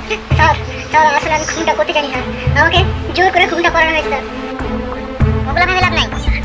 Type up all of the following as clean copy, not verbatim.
Sir sir আসলে আমি খুনটা করতে জানি স্যার, আমাকে জোর করে খুনটা করানো হয়েছে স্যার। ওগুলো ভেবে লাভ নাই।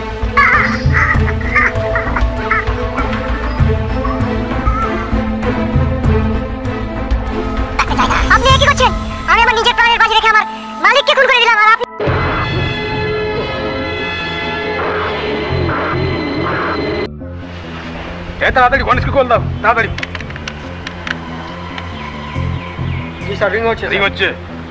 আপনি কি করছেন? আমি আমার নিজের প্রাণের বাজি রেখে আমার মালিককে খুন করে দিলাম, আর আপনি তাড়াতাড়ি গণেশকে কল দাও তাড়াতাড়ি। জি স্যার, রিং হচ্ছে।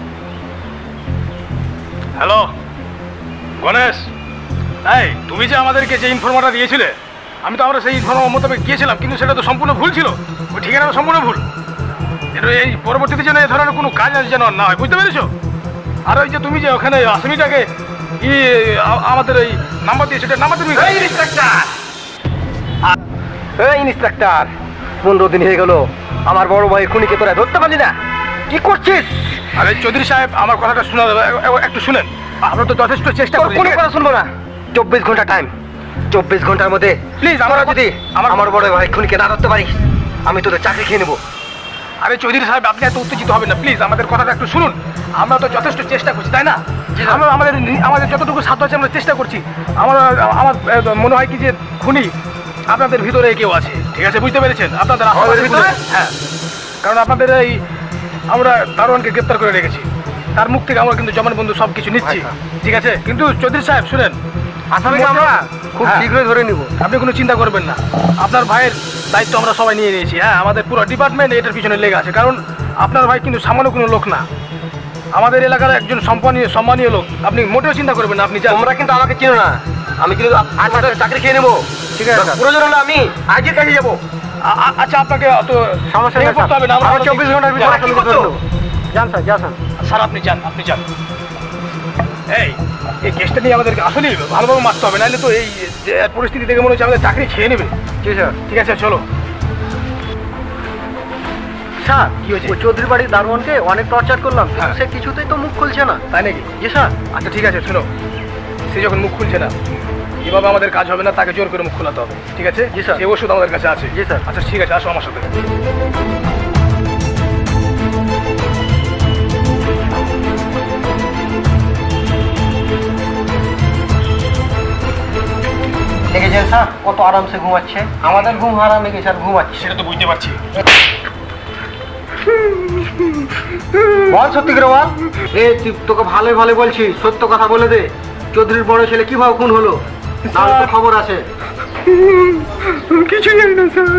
হ্যালো গণেশ, এই তুমি যে আমাদেরকে যে ইনফরমেশনটা দিয়েছিলে, আমি তো আমরা সেই ইনফরমেশন মোতাবেক গিয়েছিলাম, কিন্তু সেটা তো সম্পূর্ণ ভুল ছিল। ওই ঠিকানাটা সম্পূর্ণ ভুল। এটা এই পরবর্তীতে যেন এই ধরনের কোনো কাজ যেন না হয়, বুঝতে পেরেছো? আর ওই যে তুমি যে ওখানে আসামিটাকে আমাদের এই নাম্বার দিয়ে সেটা নাম্বার তুমি ইন্সপেক্টর 15 দিন হয়ে গেল আমার বড় ভাই খুনিকে তোরা ধরতে পারলি না, কি করছিস? আরে চৌধুরী সাহেব, আমার কথাটা শোনা একটু শুনেন। আমরা তো যথেষ্ট চেষ্টা করি। কোনো কথা শুনবো না। 24 ঘন্টা টাইম, 24 ঘন্টার মধ্যে প্লিজ আমরা যদি আমার বড় ভাই খুনিকে না ধরতে পারি, আমি তোদের চাকরি খেয়ে নেবো। আরে চৌধুরী সাহেব, আপনি এত উত্তেজিত হবেন না প্লিজ, আমাদের কথাটা একটু শুনুন। আমরা তো যথেষ্ট চেষ্টা করছি, তাই না? আমরা আমাদের যতটুকু সাধ্য আছে আমরা চেষ্টা করছি। আমার মনে হয় কি যে খুনি আপনাদের ভিতরে কেউ আছে, ঠিক আছে? বুঝতে পেরেছেন? আপনাদের ভিতরে, হ্যাঁ, কারণ আপনাদের এই আমরা দারোয়ানকে গ্রেপ্তার করে রেখেছি, তার মুখ থেকে আমরা কিন্তু জমানবন্ধু সব কিছু নিচ্ছি, ঠিক আছে? কিন্তু চৌধুরী সাহেব শুনেন, আসামিকে আমরা খুব শীঘ্রই ধরে নিব, আপনি কোনো চিন্তা করবেন না। আপনার ভাইয়ের দায়িত্ব আমরা সবাই নিয়ে নিয়েছি। হ্যাঁ, আমাদের পুরো ডিপার্টমেন্ট এটার পিছনে লেগে আছে, কারণ আপনার ভাই কিন্তু সামান্য কোনো লোক না, আমাদের এলাকার একজন সম্মানীয় লোক। আপনি মোটেও চিন্তা করবেন না। আপনি তোমরা কিন্তু আমাকে চিনো না, আমি কিন্তু চাকরি খেয়ে নেবো, ঠিক আছে? প্রয়োজন হলে আমি আজকের কাছে যাবো। আচ্ছা, আপনাকে অত সমস্যা করতে হবে না, আমরা 24 ঘন্টার ভিতরে যান স্যার, যান স্যার, আপনি যান। এই কেসটা নিয়ে আমাদেরকে আসলে ভালোভাবে মারতে হবে, নাহলে তো এই পরিস্থিতি দেখে মনে হচ্ছে আমাদের চাকরি খেয়ে নেবে। জি স্যার, ঠিক আছে, চলো। স্যার, কি হয়েছে? চৌধুরী বাড়ির দারোয়ানকে অনেক টর্চার করলাম, সে কিছুতেই তো মুখ খুলছে না। তাই নাকি? জি স্যার। আচ্ছা ঠিক আছে, শোনো, সে যখন মুখ খুলছে না, এভাবে আমাদের কাজ হবে না, তাকে জোর করে মুখ খোলাতে হবে, ঠিক আছে? জি স্যার। এই ওষুধ আমাদের কাছে আছে। জি স্যার। আচ্ছা ঠিক আছে, আসো আমার সাথে। দেখেছেন স্যার কত আরামসে ঘুমাচ্ছে, আমাদের ঘুম হারামে গেছে আর ঘুমাচ্ছে। সেটা তো বুঝতে পারছি। বল সত্যি করে বল। তুই তোকে ভালো বলছি, সত্য কথা বলে দে। চৌধুরীর বড় ছেলে কিভাবে খুন হলো, তার তো খবর আছে। কিছু জানি না স্যার।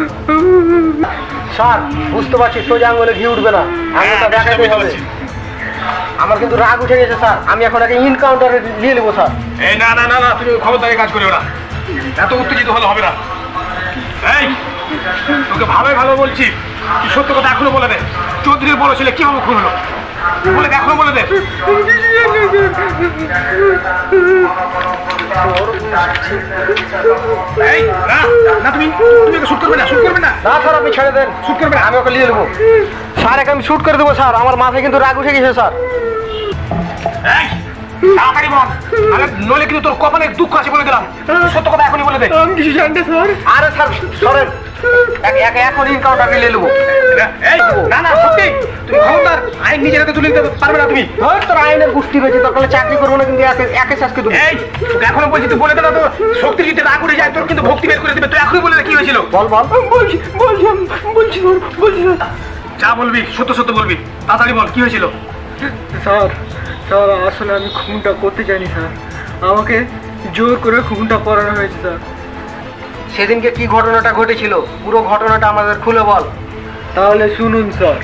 স্যার বুঝতে পারছি, সোজা আঙুলে ঘি উঠবে না, আঙুলটা দেখাতে হবে। আমার কিন্তু রাগ উঠে গেছে স্যার, আমি এখন আগে ইনকাউন্টারে নিয়ে নেবো স্যার। এই না, তুমি খবরদারি কাজ করিও না, এত উত্তেজিত হলে হবে না। এই তোকে ভালো বলছি, তুই সত্য কথা এখনো বলে দে। চৌধুরীর বড় ছেলে কিভাবে খুন হলো বলে এখনো বলে দে। এই না, তুমি শুট করবে না। না স্যার, আপনি ছেড়ে দেন। শুট করবে না, আমি ওকে নিয়ে নেবো স্যার। আমি শুট করে দেবো স্যার, আমার মাথায় কিন্তু রাগ উঠে গেছে স্যার। তাড়াতাড়ি বল, নইলে কিন্তু তোর কপালে দুঃখ আছে বলে দিলাম। সত্য কথা এখনই বলে দে। আমি কিছু জানি না স্যার। আরে স্যার সরেন, এখন ইনকাউন্টার নিয়ে নেবো। না সত্যি, তুমি খবরদার আইন নিজের হাতে তুলে নিতে পারবে না। তুমি তোর আইনের গোষ্ঠী রয়েছে, তোর কাছে চাকরি করবো না, কিন্তু একে চাকরি দেবো। এই তোকে এখনো বলছি, তুই বলে দে না, তো শক্তি যদি রাগ উঠে যায় তোর কিন্তু ভক্তি বের করে দেবে। তুই এখনই বলে দে কি হয়েছিল। বল। বলছি যা বলবি সত্য বলবি, তাড়াতাড়ি বল কি হয়েছিল। স্যার আসলে আমি খুনটা করতে চাইনি স্যার, আমাকে জোর করে খুনটা করানো হয়েছে স্যার। সেদিনকে কি ঘটনাটা ঘটেছিল, পুরো ঘটনাটা আমাদের খুলে বল। তাহলে শুনুন স্যার।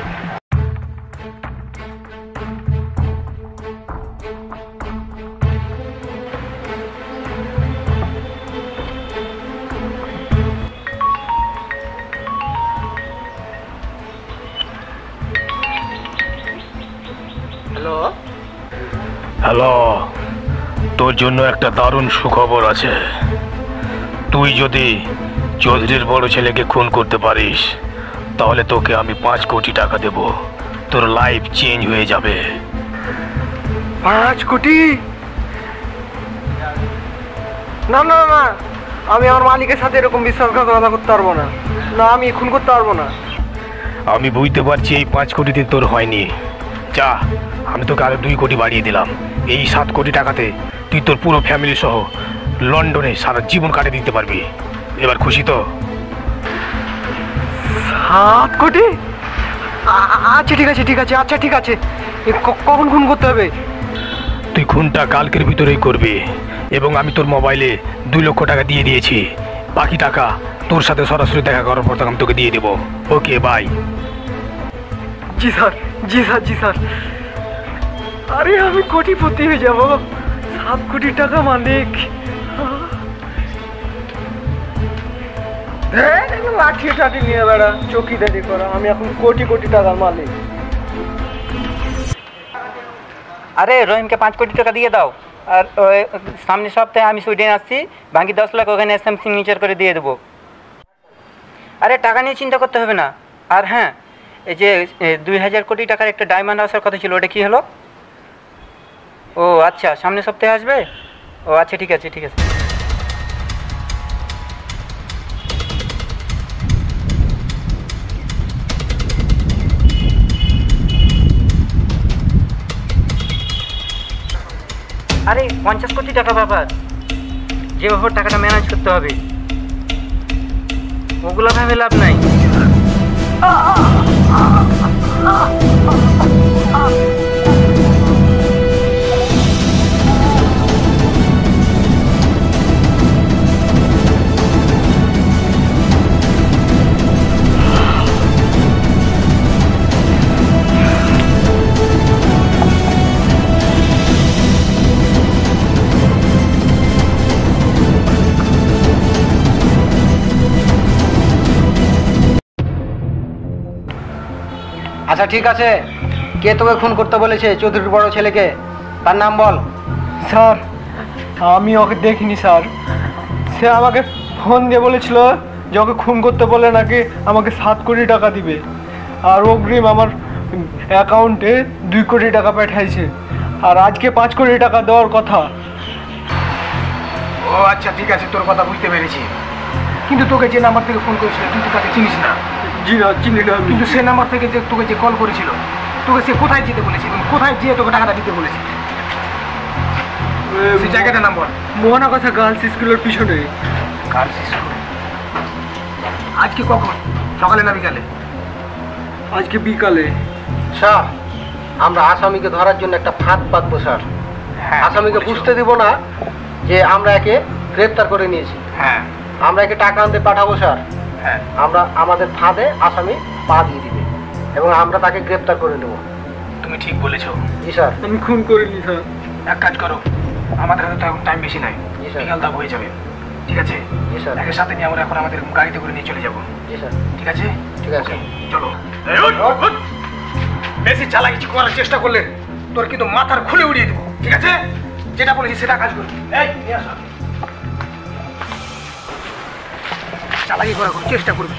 হ্যালো, তোর জন্য একটা দারুণ সুখবর আছে। তুই যদি চৌধুরীর বড় ছেলেকে খুন করতে পারিস, তাহলে তোকে আমি 5 কোটি টাকা দেব, তোর লাইফ চেঞ্জ হয়ে যাবে। 5 কোটি? না, আমি আমার মালিকের সাথে এরকম বিশ্বাসঘাতকতা করতে পারবো না। আমি খুন করতে পারবো না। আমি বুঝতে পারছি এই 5 কোটিতে তোর হয়নি। যা, আমি তোকে আরো 2 কোটি বাড়িয়ে দিলাম। এই 7 কোটি টাকাতে তুই তোর পুরো ফ্যামিলি সহ লন্ডনে সারা জীবন কাটিয়ে দিতে পারবি। এবার খুশি তো? 7 কোটি? আচ্ছা ঠিক আছে ঠিক আছে, আচ্ছা ঠিক আছে। কখন খুন করতে হবে? তুই খুনটা কালকের ভিতরেই করবি, এবং আমি তোর মোবাইলে 2 লক্ষ টাকা দিয়ে দিয়েছি। বাকি টাকা তোর সাথে সরাসরি দেখা করার পর আমি তোকে দিয়ে দেবো। Okay bye. জি স্যার, জি স্যার, জি স্যার। আরে আমি কোটিপতি হয়ে যাব, 7 কোটি টাকা মালিক। লাঠি টাঠি নিয়ে বেড়া, চৌকিদারি করা, আমি এখন কোটি কোটি টাকার মালিক। আরে রহিমকে 5 কোটি টাকা দিয়ে দাও, আর সামনের সপ্তাহে আমি সুইডেন আসছি, বাকি 10 লাখ ওখানে এসএম সিগনেচার করে দিয়ে দেবো। আরে টাকা নিয়ে চিন্তা করতে হবে না। আর হ্যাঁ, এই যে 2000 কোটি টাকার একটা ডায়মন্ড আসার কথা ছিল, ওটা কি হলো? ও আচ্ছা, সামনের সপ্তাহে আসবে? ও আচ্ছা ঠিক আছে ঠিক আছে। আরে 50 কোটি টাকা ব্যাপার, যেভাবে টাকাটা ম্যানেজ করতে হবে, ওগুলো ভেবে লাভ নাই। আচ্ছা ঠিক আছে, কে তোকে খুন করতে বলেছে? চৌধুরীর বড় ছেলেকে, তার নাম বল। স্যার আমি ওকে দেখিনি স্যার, সে আমাকে ফোন দিয়ে বলেছিল যে ওকে খুন করতে বলে নাকি আমাকে 7 কোটি টাকা দিবে, আর অগ্রিম আমার অ্যাকাউন্টে 2 কোটি টাকা পাঠাইছে, আর আজকে 5 কোটি টাকা দেওয়ার কথা। ও আচ্ছা ঠিক আছে, তোর কথা বুঝতে পেরেছি। কিন্তু তোকে যে নাম্বার থেকে ফোন করেছিল তুই তো তাকে চিনিস না। জি না, চিনি না। কিন্তু সে নাম্বার থেকে যে তোকে যে কল করেছিল, তোকে সে কোথায় যেতে বলেছে এবং কোথায় যেয়ে তোকে টাকাটা দিতে বলেছে? সেই জায়গাটার নাম বল। মোহনাগাছা গার্লস স্কুলের পিছনে। Girls school? আজকে কখন, সকালে না বিকালে? আজকে বিকালে। স্যার আমরা আসামিকে ধরার জন্য একটা ফাঁদ পাতবো স্যার। আসামিকে বুঝতে দিব না যে আমরা একে গ্রেপ্তার করে নিয়েছি। হ্যাঁ, আমরা একে টাকা আনতে পাঠাবো স্যার। হ্যাঁ, আমরা আমাদের ফাঁদে আসামি পা দিয়ে দিবে এবং আমরা তাকে গ্রেপ্তার করে নেব। তুমি ঠিক বলেছো। জি স্যার। আমি খুন করিনি স্যার। এক কাজ করো, আমাদের হাতে তো এখন টাইম বেশি নাই, জি স্যার। বিকাল দাগ হয়ে যাবে। ঠিক আছে? জি স্যার। একে সাথে নিয়ে আমরা এখন আমাদের গাড়িতে করে নিয়ে চলে যাবো। জি স্যার। ঠিক আছে? ঠিক আছে। চলো। বেশি চালাকি করার চেষ্টা করলে তোর কিন্তু মাথার খুলে উড়িয়ে দেবো। ঠিক আছে? যেটা বলেছি সেটা কাজ করবি। এই নিয়ে আসো। চালাকি করার কোনো চেষ্টা করবি।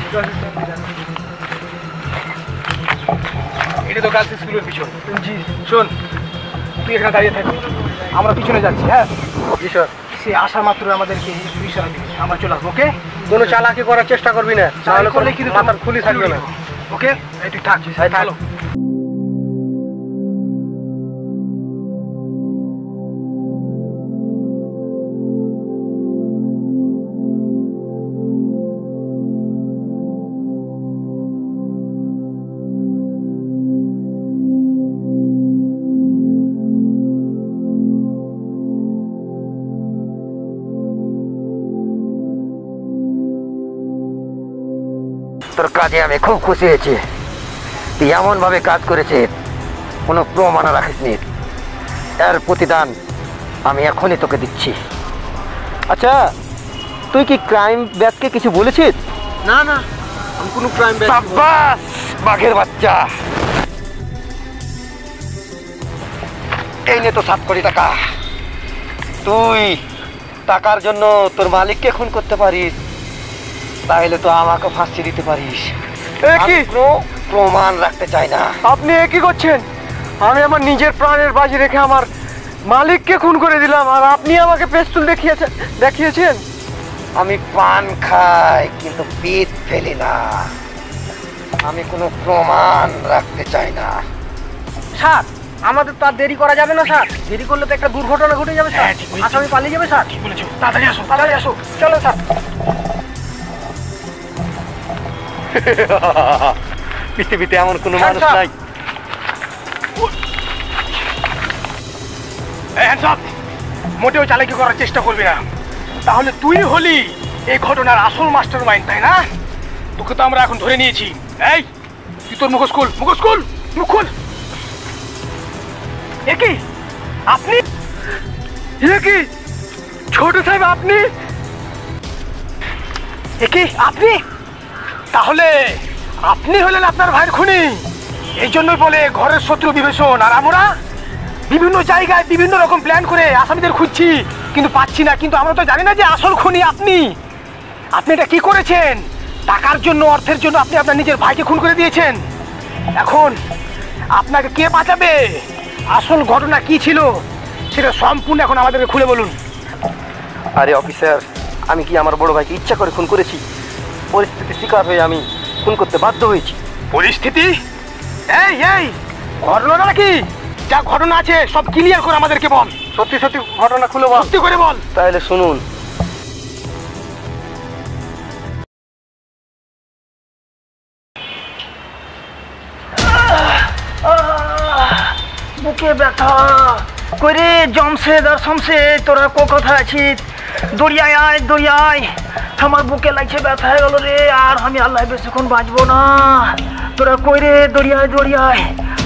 এটা তো গার্লস স্কুলের পিছন। জি শোন, তুই এখানে দাঁড়িয়ে থাকবি, আমরা পিছনে যাচ্ছি। হ্যাঁ জি স্যার। সে আসা মাত্র আমাদেরকে ইশারা দিবি, আমরা চলে আসবো। ওকে? কোনো চালাকি করার চেষ্টা করবি না, তাহলে করলে কিন্তু মাথার খুলি থাকবে না। ওকে? এই তুই থাক, চলো। তোর কাজে আমি খুব খুশি হয়েছি। তুই এমনভাবে কাজ করেছিস, কোনো প্রমাণ রাখিসনি। এর প্রতিদান আমি এখনই তোকে দিচ্ছি। আচ্ছা, তুই কি ক্রাইম ব্যাচকে কিছু বলেছিস? না না, আমি কোনো ক্রাইম ব্যাচ। সাব্বাস বাঘের বাচ্চা। এই নে তো 7 কোটি টাকা। তুই টাকার জন্য তোর মালিককে খুন করতে পারিস, তাহলে তো আমাকে ফাঁসি দিতে পারিস। কি প্রমাণ রাখতে চাই না। আপনি কি করছেন? আমি আমার নিজের প্রাণের বাজি রেখে আমার মালিককে খুন করে দিলাম, আর আপনি আমাকে পেস্তুল দেখিয়েছেন। আমি পান খাই কিন্তু পিঠ ফেলি না। আমি কোনো প্রমাণ রাখতে চাই না। স্যার আমাদের তো আর দেরি করা যাবে না স্যার, দেরি করলে তো একটা দুর্ঘটনা ঘটে যাবে স্যার, আসামি পালিয়ে যাবে স্যার। ঠিক বলেছো, তাড়াতাড়ি আসো, তাড়াতাড়ি আসো। চলো স্যার। পৃথিবীতে এমন কোনো স্যার, মানুষ স্যার। নাই। Hands up! মোটেও চালাকি করার চেষ্টা করবি না, তাহলে তুই হলি এই ঘটনার আসল মাস্টার মাইন্ড, তাই না? তোকে তো আমরা এখন ধরে নিয়েছি। এই তুই তোর মুখোশ খুল, মুখোশ খুল, মুখ খুল। এ কি আপনি? এ কি ছোট সাহেব আপনি? এ কি আপনি? তাহলে আপনি হলেন আপনার ভাইয়ের খুনি। এই জন্যই বলে ঘরের শত্রু বিভীষণ। আর আমরা বিভিন্ন জায়গায় বিভিন্ন রকম প্ল্যান করে আসামিদের খুঁজছি, কিন্তু পাচ্ছি না। কিন্তু আমরা তো জানি না যে আসল খুনি আপনি। আপনি এটা কি করেছেন? টাকার জন্য, অর্থের জন্য আপনি আপনার নিজের ভাইকে খুন করে দিয়েছেন। এখন আপনাকে কে বাঁচাবে? আসল ঘটনা কি ছিল সেটা সম্পূর্ণ এখন আমাদেরকে খুলে বলুন। আরে অফিসার, আমি কি আমার বড় ভাইকে ইচ্ছা করে খুন করেছি? পরিস্থিতির শিকার হয়ে আমি খুন করতে বাধ্য হয়েছি। পরিস্থিতি? এই এই ঘটনাটা কি? যা ঘটনা আছে সব ক্লিয়ার করে আমাদেরকে বল। সত্যি সত্যি ঘটনা খুলে বল। সত্যি করে বল। তাহলে শুনুন। বুকে ব্যথা করে জমশেদ আর শমশেদ, তোরা কোথায় আছিস? দড়িয়ায় আয়, দড়িয়ায়। আমার বুকে লাগছে, ব্যথা হয়ে গেল রে, আর আমি আল্লাহ বেশিক্ষণ বাঁচবো না। তোরা কই রে? দড়িয়ায়, দড়িয়ায়।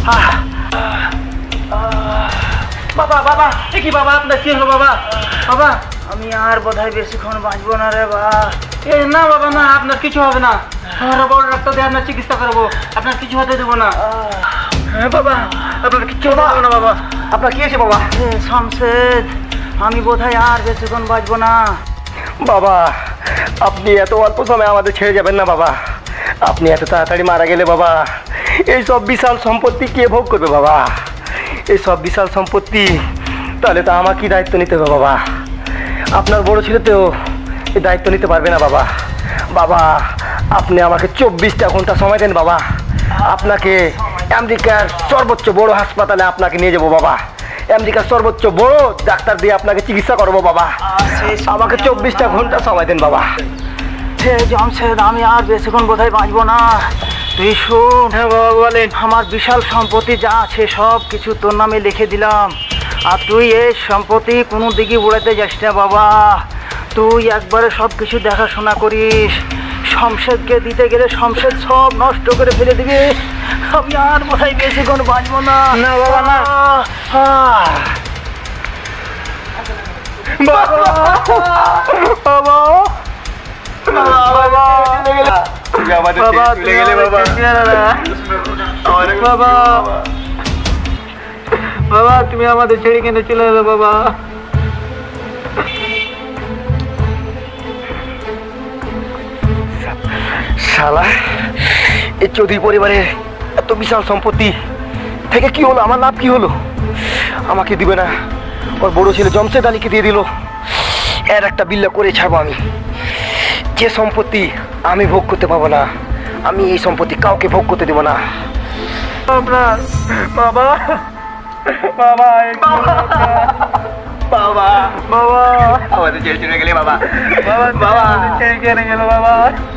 বাবা, বাবা, এ কি বাবা, আপনার কি হলো বাবা? বাবা, আমি আর বোধহয় বেশিক্ষণ বাঁচবো না রে বাবা। এ না বাবা, না, আপনার কিছু হবে না। আমরা বড় ডাক্তার দিয়ে আপনার চিকিৎসা করবো, আপনার কিছু হতে দেবো না। হ্যাঁ বাবা, আপনার কিচ্ছু হতে দেবো না বাবা। আপনার কি আছে বাবা? শমশেদ, আমি বোধহয় আর বেশিক্ষণ বাঁচবো না। বাবা, আপনি এত অল্প সময় আমাদের ছেড়ে যাবেন না বাবা। আপনি এত তাড়াতাড়ি মারা গেলে বাবা, এই সব বিশাল সম্পত্তি কে ভোগ করবে বাবা? এই সব বিশাল সম্পত্তি তাহলে তো আমাকেই দায়িত্ব নিতে হবে বাবা। আপনার বড় ছেলে তো এই দায়িত্ব নিতে পারবে না বাবা। বাবা, আপনি আমাকে 24টা ঘন্টা সময় দেন বাবা। আপনাকে আমেরিকার সর্বোচ্চ বড় হাসপাতালে আপনাকে নিয়ে যাবো বাবা। আমেরিকার সর্বোচ্চ বড় ডাক্তার দিয়ে আপনাকে চিকিৎসা করবো বাবা। আমাকে 24টা ঘন্টা সময় দেন বাবা। জমশেদ, আমি আর বেশিক্ষণ বোধহয় বাঁচবো না। তুই শোন। হ্যাঁ বাবা বলেন। আমার বিশাল সম্পত্তি যা আছে সব কিছু তোর নামে লিখে দিলাম, আর তুই এই সম্পত্তি কোনো দিকে উড়াতে যাস না বাবা। তুই একবারে সব কিছু দেখাশোনা করিস। শমশেদকে দিতে গেলে শমশেদ সব নষ্ট করে ফেলে দিবি। আমি আর বোধহয় বেশিক্ষণ বাঁচবো না। না বাবা, না। বাবা, বাবা, তুমি আমাদের ছেড়ে কেন চলে এলো বাবা? শালা, এই চৌধুরী পরিবারের এত বিশাল সম্পত্তি থেকে কি হলো? আমার লাভ কি হলো? আমাকে দিবে না, ওর বড় ছেলে জমশেদ আলীকে দিয়ে দিল। এর একটা বিল্লা করে ছাড়বো আমি। যে সম্পত্তি আমি ভোগ করতে পারবো না, আমি এই সম্পত্তি কাউকে ভোগ করতে দেবো না। আপনার বাবা, বাবা, বাবা, বাবা, আমাদের ছেড়ে চলে গেলে বাবা। বাবা, বাবা ছেড়ে কেন গেল বাবা?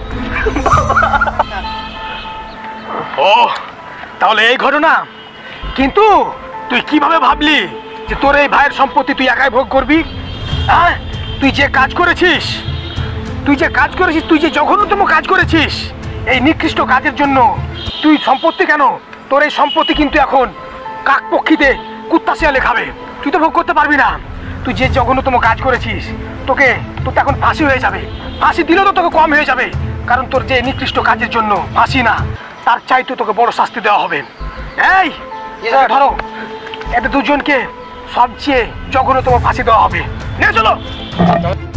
ও তাহলে এই ঘটনা। কিন্তু তুই কিভাবে ভাবলি যে তোর এই ভাইয়ের সম্পত্তি তুই একাই ভোগ করবি? হ্যাঁ, তুই যে কাজ করেছিস, তুই যে জঘন্যতম কাজ করেছিস, এই নিকৃষ্ট কাজের জন্য তুই সম্পত্তি কেন, তোর এই সম্পত্তি কিন্তু এখন কাকপক্ষীতে কুত্তা শিয়ালে খাবে। তুই তো ভোগ করতে পারবি না। তুই যে জঘন্যতম কাজ করেছিস, তোর তো এখন ফাঁসি হয়ে যাবে। ফাঁসি দিলেও তো তোকে কম হয়ে যাবে, কারণ তোর যে নিকৃষ্ট কাজের জন্য ফাঁসি না, তার চাইতে তোকে বড় শাস্তি দেওয়া হবে। এই ধরো, এদের দুজনকে সবচেয়ে জঘন্যতম ফাঁসি দেওয়া হবে। নিয়ে চলো।